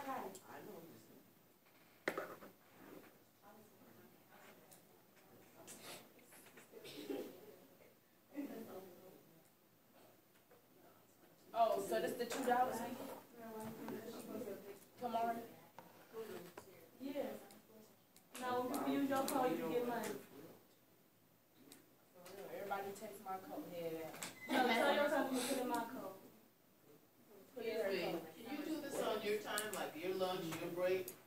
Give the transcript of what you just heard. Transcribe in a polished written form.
Oh, so this the $2 tomorrow? Yeah. Now, when people use your code, you get money. Everybody text my code. Yeah. No, tell your company to put in my code. Can you do this on your time, like your lunch, your break?